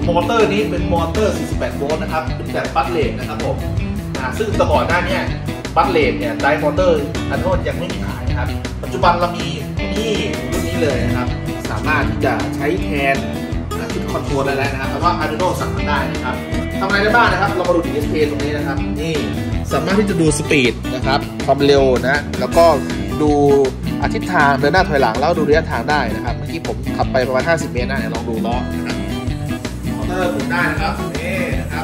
มอเตอร์นี้เป็นมอเตอร์48โวลต์นะครับเป็นแบบบัสเลทนะครับผมซึ่งแต่ก่อนหน้านี้บัสเลทเนี่ยไดมอเตอร์อันโน้นยังไม่มีขายนะครับปัจจุบันเรามีนี่รุ่นนี้เลยนะครับสามารถที่จะใช้แทนชุดคอนโทรลได้แล้วนะครับแล้วก็ Arduino สั่งมันได้นะครับทำอะไรได้บ้างนะครับเรามาดูที่ดิสเพย์ตรงนี้นะครับนี่สามารถที่จะดูสปีดนะครับความเร็วนะแล้วก็ดูทิศทางเดินหน้าถอยหลังแล้วดูระยะทางได้นะครับเมื่อกี้ผมขับไปประมาณ50 เมตรนะลองดูล้อนะครับมอเตอร์หมุนได้นะครับนี่นะครับ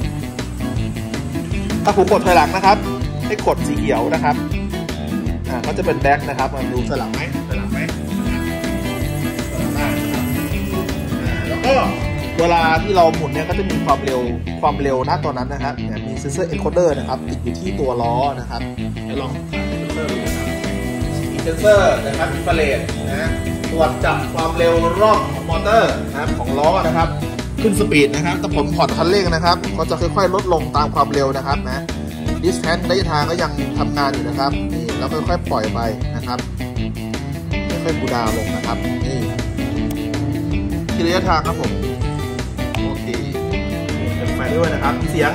ถ้าผมกดถอยหลังนะครับให้กดสีเขียวนะครับก็จะเป็นแบ็คนะครับมาดูถอยหลังไหมถอยหลังไหมแล้วก็เวลาที่เราหมุนเนี่ยก็จะมีความเร็วณตอนนั้นนะครับมีเซนเซอร์เอนโคเดอร์นะครับติดอยู่ที่ตัวล้อนะครับลองเซนเซอร์ดูนะครับเซนเซอร์นะครับอินฟราเรดนะตรวจจับความเร็วรอบของมอเตอร์นะครับของล้อนะครับขึ้นสปีดนะครับแต่ผมผ่อนคันเร่งนะครับก็จะค่อยๆลดลงตามความเร็วนะครับนะดิสแทนระยะทางก็ยังทำงานอยู่นะครับนี่แล้วค่อยๆปล่อยไปนะครับค่อยๆบูดาวลงนะครับนี่ที่ระยะทางครับผมโอเคเปิดไฟด้วยนะครับเสียง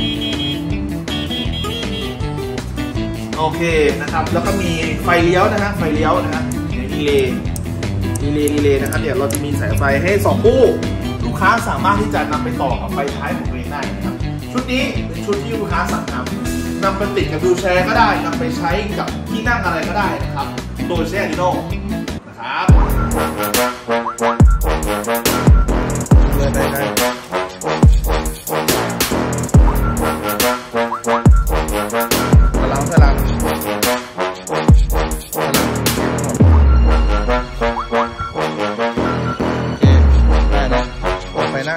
โอเคนะครับแล้วก็มีไฟเลี้ยวนะฮะไฟเลี้ยวนะฮะรีเลย์นะครับเดี๋ยวเราจะมีสายไฟให้2 คู่ลูกค้าสามารถที่จะนำไปต่อกับไฟท้ายของตัวเองได้นะครับชุดนี้เป็นชุดที่ลูกค้าสั่งนำไปติดกับวิวแชร์ก็ได้นำไปใช้กับที่นั่งอะไรก็ได้นะครับโดยใช้ Arduino นะครับเลยได้พลังโอเคได้นะไฟหน้า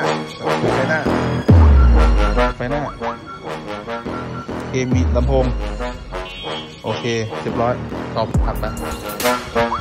มีลำโพงโอเคเรียบร้อยตอบถัดไป